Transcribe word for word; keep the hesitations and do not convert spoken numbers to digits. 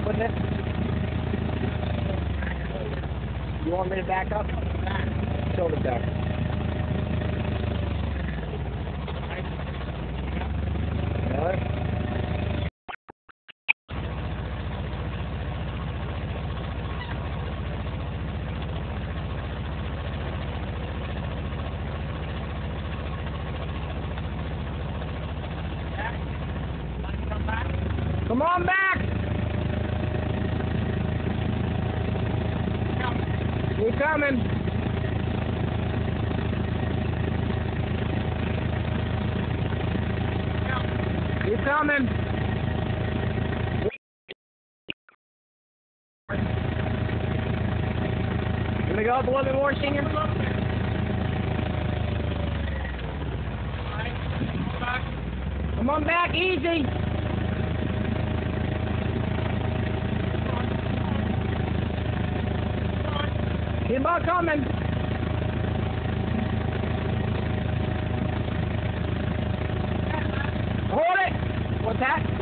with it? You want me to back up? Shoulder back. Really? Come on back! We're coming. We're coming. Gonna go up a little bit more, Senior? Come on back, easy. Keep on coming. Hold it. What's that?